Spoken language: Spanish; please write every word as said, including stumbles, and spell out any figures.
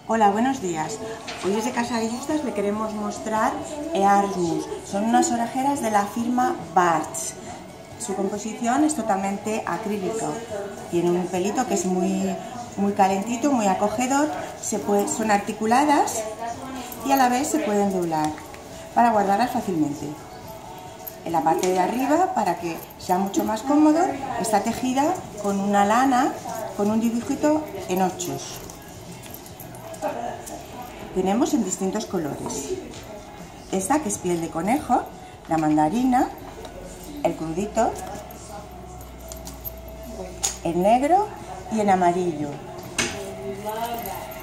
Hola, buenos días. Hoy desde Casa de Justas le queremos mostrar Earthmus. Son unas orejeras de la firma Bartz. Su composición es totalmente acrílica. Tiene un pelito que es muy, muy calentito, muy acogedor. Se puede, son articuladas y a la vez se pueden doblar para guardarlas fácilmente. En la parte de arriba, para que sea mucho más cómodo, está tejida con una lana con un dibujito en ochos. Tenemos en distintos colores. Esta que es piel de conejo, la mandarina, el crudito, el negro y el amarillo.